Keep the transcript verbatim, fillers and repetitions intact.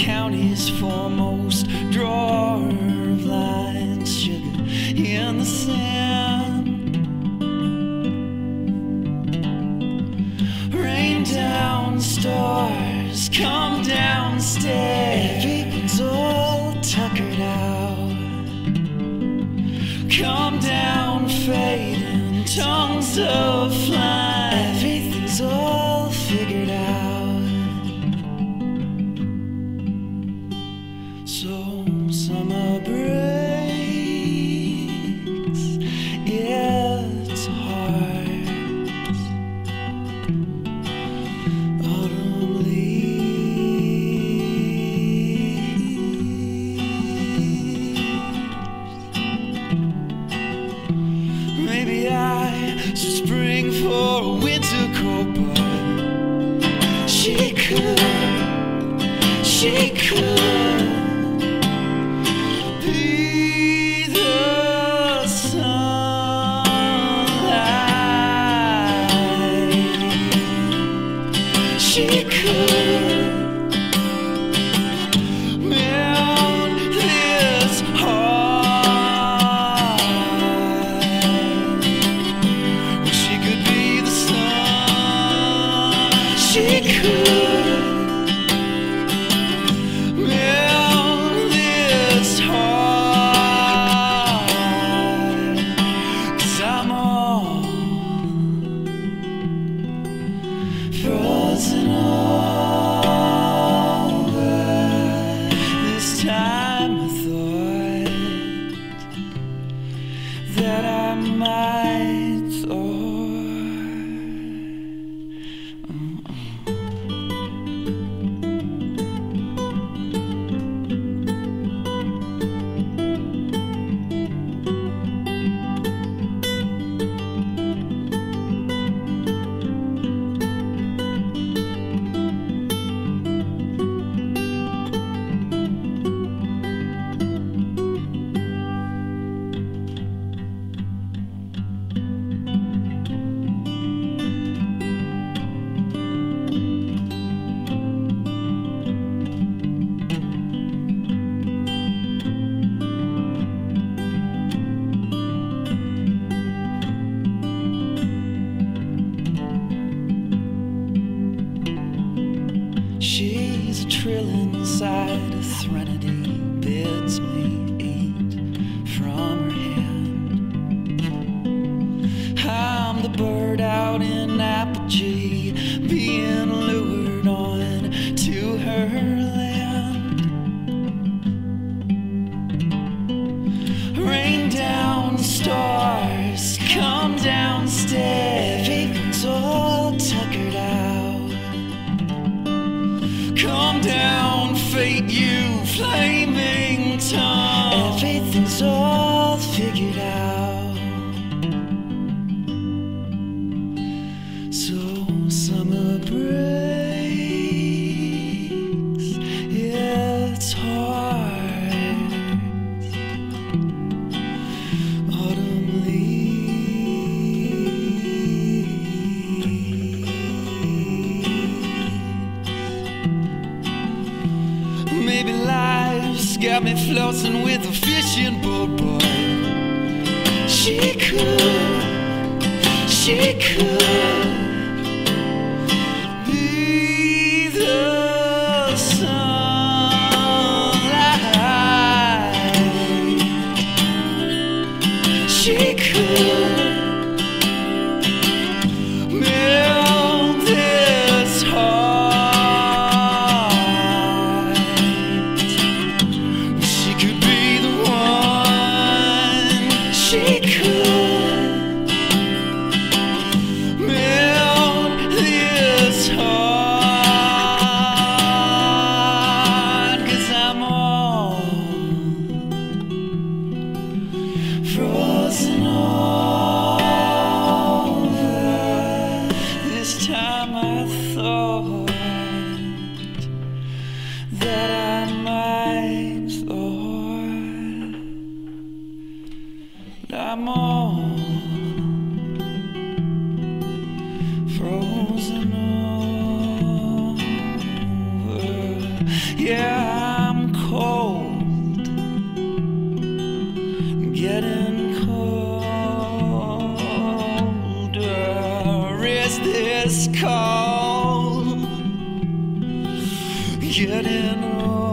county's foremost drawer of lines, sugar in the sand. Rain down stars, come downstairs. Everything's all tuckered out. Come down, fading tongues of flame. Everything's all figured out. So summer breaks, it's hard. Autumn leaves. Maybe I should spring for a winter coat, but she could, she could be the sunlight. She could melt this heart. She could be the sun. She could melt this heart. 'Cause I'm all frozen over. This time I thought that I might thaw. She's a trill inside a threnody, bids me eat from her hand. I'm the bird out in apogee, being lured on to her land. Rain down stars, come downstairs. Everything's all tuckered out. Come down, fate, you flaming tongue. Everything's all figured out. So summer breaks, it's hard. Autumn leaves. Maybe life's got me floating with a fishing boat, but she could, she could be the sunlight. She could melt this heart. She could be the one. She could melt this heart. 'Cause I'm all frozen over. This time I thought that I might thought I'm all frozen over. Yeah. getting old.